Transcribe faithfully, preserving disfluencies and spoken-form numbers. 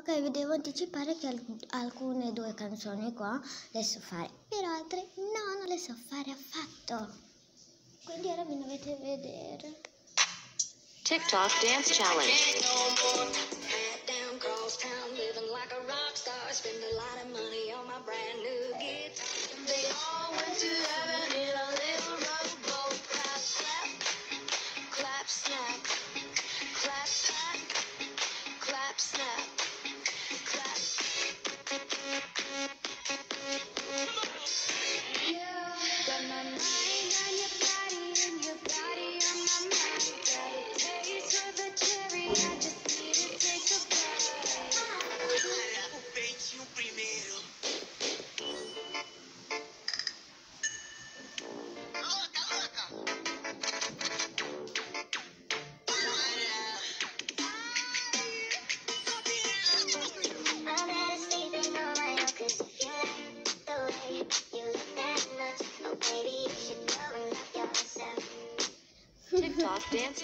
Ok, vi devo anticipare che alc- alcune due canzoni qua le so fare, per altre no, non le so fare affatto. Quindi ora vi dovete vedere. TikTok Dance Challenge. TikTok Dance